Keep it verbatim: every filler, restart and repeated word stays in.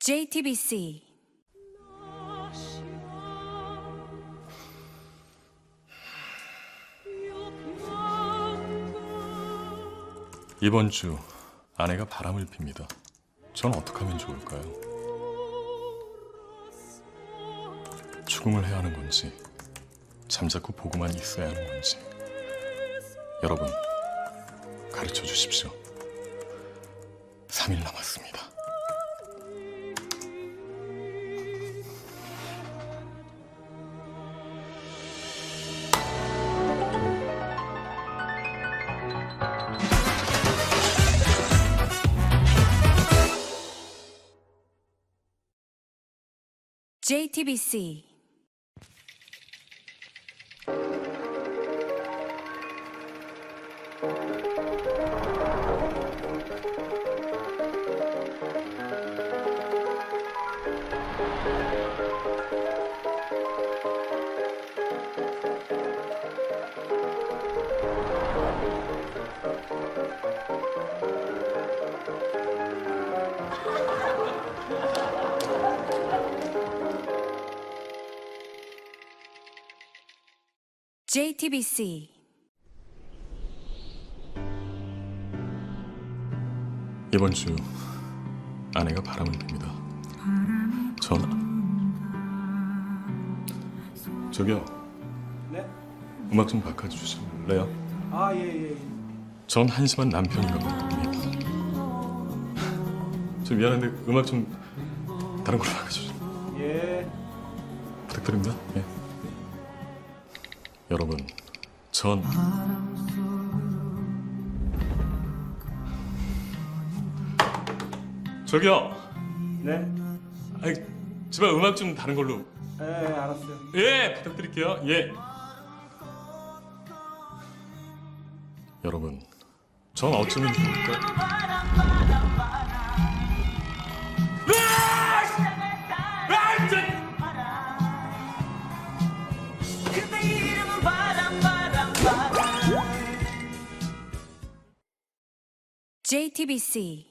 제이티비씨 이번 주 아내가 바람을 핍니다. 전 어떻게 하면 좋을까요? 죽음을 해야 하는 건지 잠자코 보고만 있어야 하는 건지 여러분 가르쳐 주십시오. 삼 일 남았습니다. 제이티비씨 제이티비씨 이번 주 아내가 바람을 핍니다. 전 저기요. 네? 음악 좀 바꿔주실래요? 아, 예, 예. 전 한심한 남편인가 봅니다. 저 미안한데 음악 좀 다른 걸로 바꿔주세요. 예. 부탁드립니다. 예. 여러분, 전 저기요. 네? 아이, 제발 음악 좀 다른 걸로. 예, 알았어요. 예, 부탁드릴게요. 예. 여러분, 전 어쩌면 좋을까? 제이티비씨